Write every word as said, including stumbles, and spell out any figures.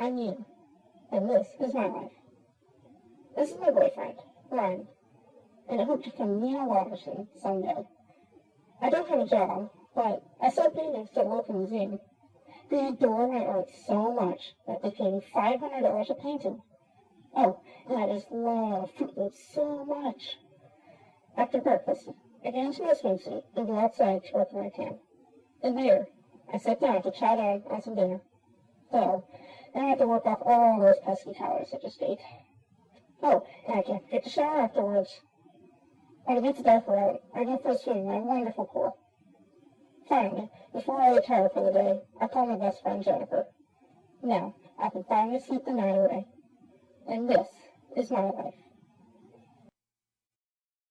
I'm you, and this is my life. This is my boyfriend, Ryan, and I hope to become Nina Waterson someday. I don't have a job, but I sell paintings to the local museum. They adore my art so much that they pay me five hundred dollars a painting. Oh, and I just love Fruit Loops so much. After breakfast, I get into my swimsuit and go outside to work on my tan. And there, I sit down to chow down on some dinner. So, then I have to work off all those pesky calories I just ate. Oh, and I can't forget to shower afterwards. When it gets darker out, I go for a swim in my wonderful pool. Finally, before I retire for the day, I call my best friend Jennifer. Now, I can finally sleep the night away. And this is my life.